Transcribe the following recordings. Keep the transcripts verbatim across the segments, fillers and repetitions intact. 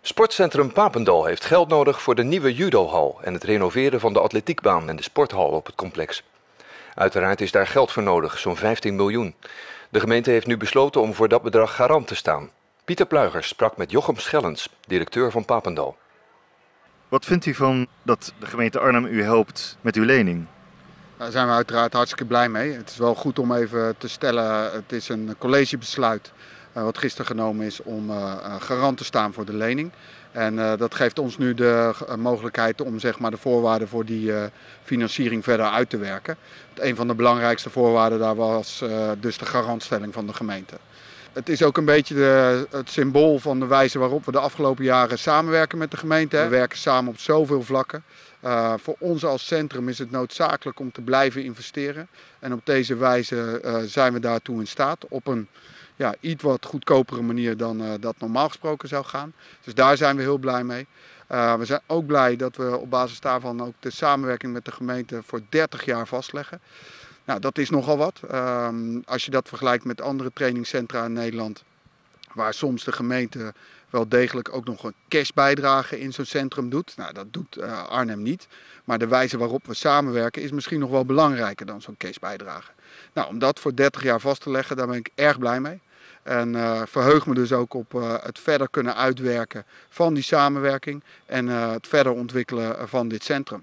Sportcentrum Papendal heeft geld nodig voor de nieuwe judohal en het renoveren van de atletiekbaan en de sporthal op het complex. Uiteraard is daar geld voor nodig, zo'n vijftien miljoen. De gemeente heeft nu besloten om voor dat bedrag garant te staan. Pieter Pluijgers sprak met Jochem Schellens, directeur van Papendal. Wat vindt u van dat de gemeente Arnhem u helpt met uw lening? Daar zijn we uiteraard hartstikke blij mee. Het is wel goed om even te stellen, het is een collegebesluit uh, wat gisteren genomen is om uh, garant te staan voor de lening. En uh, dat geeft ons nu de uh, mogelijkheid om zeg maar, de voorwaarden voor die uh, financiering verder uit te werken. Een van de belangrijkste voorwaarden daar was uh, dus de garantstelling van de gemeente. Het is ook een beetje de, het symbool van de wijze waarop we de afgelopen jaren samenwerken met de gemeente. We werken samen op zoveel vlakken. Uh, voor ons als centrum is het noodzakelijk om te blijven investeren. En op deze wijze uh, zijn we daartoe in staat. Op een ja, iets wat goedkopere manier dan uh, dat normaal gesproken zou gaan. Dus daar zijn we heel blij mee. Uh, we zijn ook blij dat we op basis daarvan ook de samenwerking met de gemeente voor dertig jaar vastleggen. Nou, dat is nogal wat. Uh, als je dat vergelijkt met andere trainingscentra in Nederland, waar soms de gemeente wel degelijk ook nog een cashbijdrage in zo'n centrum doet. Nou, dat doet uh, Arnhem niet. Maar de wijze waarop we samenwerken is misschien nog wel belangrijker dan zo'n cashbijdrage. Nou, om dat voor dertig jaar vast te leggen, daar ben ik erg blij mee. En uh, verheug me dus ook op uh, het verder kunnen uitwerken van die samenwerking en uh, het verder ontwikkelen van dit centrum.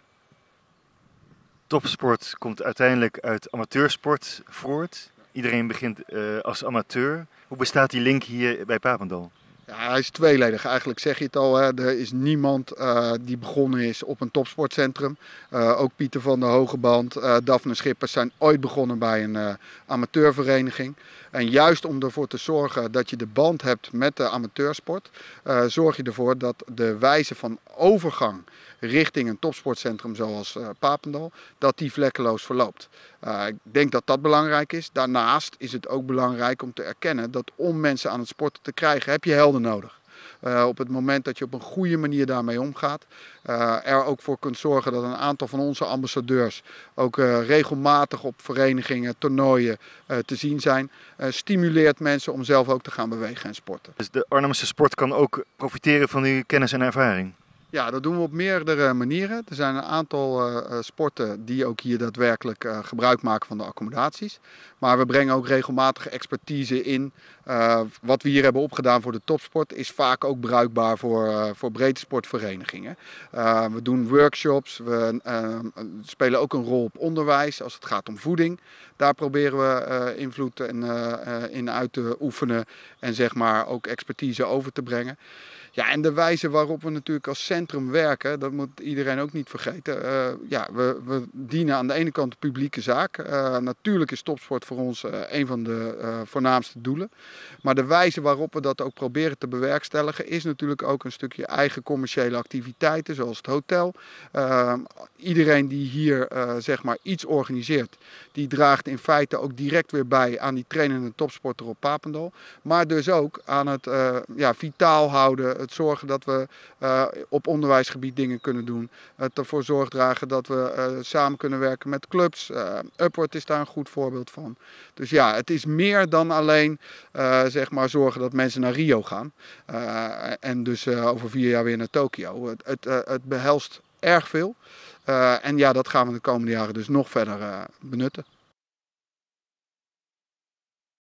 Topsport komt uiteindelijk uit amateursport voort. Iedereen begint uh, als amateur. Hoe bestaat die link hier bij Papendal? Ja, hij is tweeledig. Eigenlijk zeg je het al, hè. Er is niemand uh, die begonnen is op een topsportcentrum. Uh, ook Pieter van der Hogeband, uh, Daphne Schippers zijn ooit begonnen bij een uh, amateurvereniging. En juist om ervoor te zorgen dat je de band hebt met de amateursport, uh, zorg je ervoor dat de wijze van overgang richting een topsportcentrum zoals uh, Papendal, dat die vlekkeloos verloopt. Uh, ik denk dat dat belangrijk is. Daarnaast is het ook belangrijk om te erkennen dat om mensen aan het sporten te krijgen, heb je helden nodig. Uh, op het moment dat je op een goede manier daarmee omgaat, uh, er ook voor kunt zorgen dat een aantal van onze ambassadeurs ook uh, regelmatig op verenigingen, toernooien uh, te zien zijn, uh, stimuleert mensen om zelf ook te gaan bewegen en sporten. Dus de Arnhemse sport kan ook profiteren van uw kennis en ervaring? Ja, dat doen we op meerdere manieren. Er zijn een aantal uh, sporten die ook hier daadwerkelijk uh, gebruik maken van de accommodaties. Maar we brengen ook regelmatig expertise in. Uh, wat we hier hebben opgedaan voor de topsport is vaak ook bruikbaar voor, uh, voor breedte sportverenigingen. Uh, we doen workshops, we uh, spelen ook een rol op onderwijs als het gaat om voeding. Daar proberen we uh, invloed in, uh, uh, in uit te oefenen en zeg maar ook expertise over te brengen. Ja, en de wijze waarop we natuurlijk als centrum werken, dat moet iedereen ook niet vergeten. Uh, ja, we, we dienen aan de ene kant de publieke zaak. Uh, natuurlijk is topsport voor ons uh, een van de uh, voornaamste doelen. Maar de wijze waarop we dat ook proberen te bewerkstelligen is natuurlijk ook een stukje eigen commerciële activiteiten, zoals het hotel. Uh, iedereen die hier uh, zeg maar iets organiseert, die draagt in feite ook direct weer bij aan die trainende topsporter op Papendal. Maar dus ook aan het uh, ja, vitaal houden. Het zorgen dat we uh, op onderwijsgebied dingen kunnen doen. Het ervoor zorg dragen dat we uh, samen kunnen werken met clubs. Uh, Upward is daar een goed voorbeeld van. Dus ja, het is meer dan alleen uh, zeg maar zorgen dat mensen naar Rio gaan. Uh, en dus uh, over vier jaar weer naar Tokio. Het, het, uh, het behelst erg veel. Uh, en ja, dat gaan we de komende jaren dus nog verder uh, benutten.